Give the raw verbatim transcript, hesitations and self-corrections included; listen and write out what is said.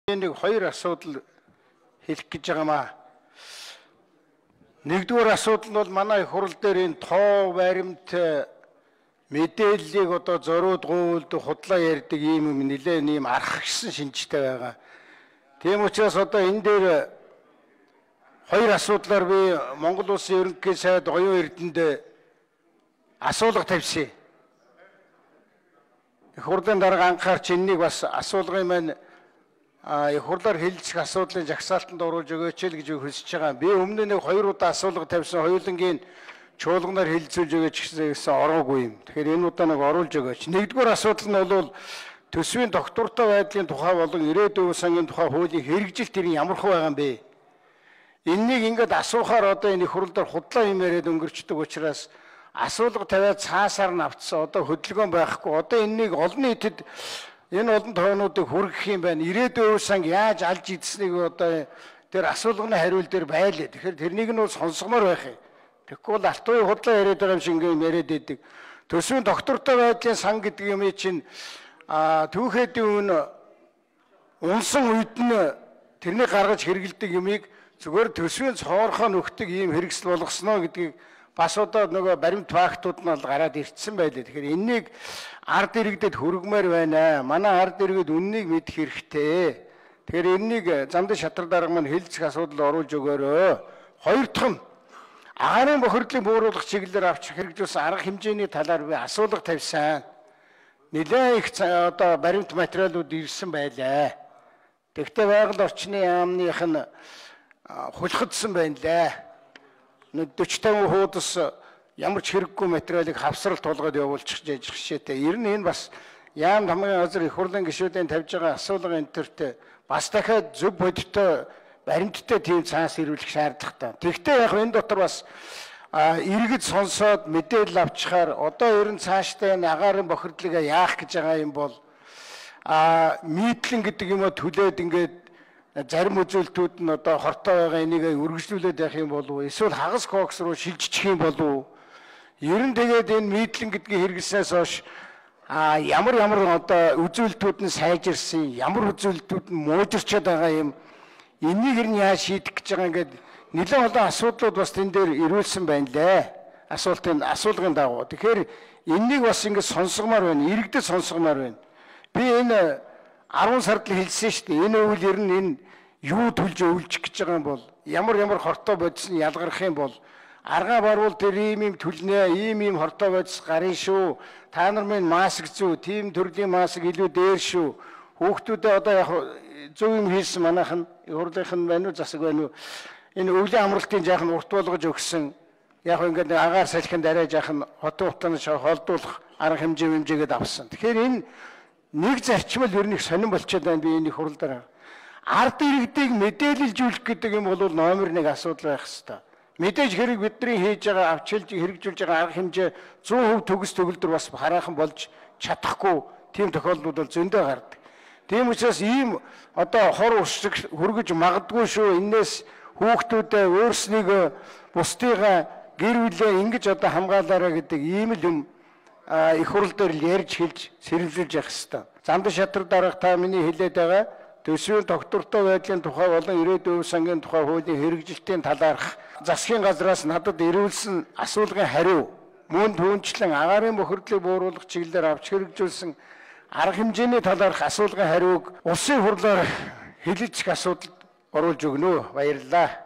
Нэг хоёр асуудал хэлэх гэж байгаамаа. Нэгдүгээр асуудал нь бол манай их хурал дээр энэ тоо баримт мэдээллийг одоо зориуд гуйлд худлаа ярьдаг ийм юм нэлээд ийм архагсан шинжтэй байгаа. Тийм учраас одоо энэ дээр хоёр асуудлаар би Монгол Улсын ерөнхий сайд оюун эрдэнэд асуулга тавьсан. Их хурлын дарга анхаарч энэнийг бас асуулгын маань А их хурлаар хэлэлцэх асуудлын жагсаалтанд оруулж өгөөч л гэж хүсэж байгаа. Би өмнө нэг хоёр удаа асуулга тавьсан, хоёулангийн чуулганаар хэлэлцүүлж өгөөч гэсэн ороогүй юм. Тэгэхээр энэ удаа нэг оруулж өгөөч. Нэгдүгээр асуудал нь бол төсвийн доктортой байдлын тухай болон ирээдүйн сангийн тухай хуулийн хэрэгжилт энэ ямар хөө байгаа юм бэ? Энэнийг ингээд асуухаар одоо энэ их хурал дээр худлаа юм яриад өнгөрчдөг учраас асуулга тавиад цаасаар нь автсан. Одоо хөдөлгөөн байхгүй. Одоо энэнийг олон нийтэд энэ олон тоонуудыг хүргэх юм байна. Ирээдүйн санг яаж алж идснийг одоо тэр асуулганы хариулт дээр байлаа. Тэгэхээр тэрнийг нь сонсгомоор байх юм. Тэгэхгүй бол алт уян худлаа яриад байгаа юм шиг юм яриад идэг. Төсвийн доктортой байдлын сан гэдэг юм чинь а түүхэдийн үн унсан үед нь тэрнийг гаргаж хэрэгэлдэг юмыг зүгээр төсвийн цоорхоо нөхдөг ийм хэрэгсэл болгосноо гэдгийг бас одоо нөгөө баримт фактууд нь бол гараад ирсэн байлээ. Тэгэхээр энэнийг ард иргэдэд хүргэмээр байна. Манай ард иргэд үннийг мэдэх хэрэгтэй. Тэгэхээр энэнийг замдын шатрал дарга маань хэлэлцэх асуудал оруулж өгөөрөө. Хоёр дахь нь агаарын бохирдлыг бууруулах чиглэлээр авч хэрэгжүүлсэн арга хэмжээний талаар би асуулга тавьсан. Нэлээд их одоо баримт материалууд ирсэн байлаа. Тэгвэл байгаль орчны яамных нь хулхадсан байна лээ. forty fifty хуудас ямар ч хэрэггүй материалыг хавсрал тулгаад явуулчих жиж хшээтэй. Ер нь энэ бас яам хамгийн газар их хурлын гишүүдийн тавьж байгаа асуулга энтертэй бас дахиад зөв бодиттой баримттай тийм цаас ирүүлэх шаардлагатай. Тэгвэл яг энэ дотор бас иргэд сонсоод мэдээлэл авчихаар одоо ер нь цаашдаа энэ агаарын бохирдлыг яах гэж байгаа юм бол а нийтлэн гэдэг юм уу түлээд ингээд зарим үзүүлэлтүүд нь одоо хортой байгаа энийг үргэлжлүүлээд явах юм болов уу? Эсвэл хагас кокс руу шилжчих юм болов уу? Ер нь тэгээд энэ нийтлэн гэдгийг хэрэглэснээс хойш а ямар ямар одоо үзүүлэлтүүд нь сайжирсан, ямар үзүүлэлтүүд нь муужирчаад байгаа юм. Энийг ер нь яаж шийдэх гэж байгаа ингээд нэлээд олон асуудлууд бас тэн дээр ирүүлсэн байна лээ. Асуултын асуулгын дагуу. Тэгэхээр энийг бас ингээд сонсгомоор байна. Иргэдэд сонсгомоор байна. Би энэ арван сард л хэлсэн шүү дээ. Энэ үйл ер нь энэ юу төлж өвлжих гэж байгаа юм бол ямар ямар хортой бодис нь ялгарх юм бол аргаа баруул тэр ийм ийм төлнэ, ийм ийм хортой бодис гарын шүү. Та нар минь маск зүү, тийм төрлийн маск илүү дээр шүү. Хүүхдүүдээ одоо яг зөв юм хийсэн манайхан хурлынхан байна уу, засаг байна уу? Энэ өвлийн амралтын жаахан урт болгож өгсөн. Яг ингээд агаар салхинд арай жаахан хотын утааны холдуулах арга хэмжээ хэмжээгээд авсан. Тэгэхээр энэ нэг зарчмал ер нь их сонирн болчиход байна би энэ их хурал дээр. Ард иргэдийг мэдээлэлжүүлэх гэдэг юм бол номер нэг асуудал байх хэвээр. Мэдээж хэрэг бидний хийж байгаа авчилж хэрэгжүүлж байгаа арга хэмжээ one hundred percent төгс төгөлдөр бас хараахан болж чадахгүй тийм тохиолдлууд бол зөндөө гардаг. Тийм учраас ийм одоо хор уршиг хүргэж магадгүй шүү. Энээс хүүхдүүдээ өөрснийгөө бусдыгаа гэр бүлээ ингэж одоо хамгаалаарай гэдэг ийм л юм их хурал дээр ярьж хэлж сэрэмжлүүлж явах хэвээр. Замдын шатрал дарга та миний хэлээд байгаа төсвийн доктортой байдлын тухай болон ирээдүйн сангийн тухай хуулийн хэрэгжилтийн талаарх засгийн газраас надад ирүүлсэн асуулгын хариу мөн түүнчлэн агаарын бохирдлыг бууруулах чиглэлээр авч хэрэгжүүлсэн арга хэмжээний талаарх асуулгын хариуг улсын хурлаар хэлэлцэх асуудалд оруулж өгнө. Баярлалаа.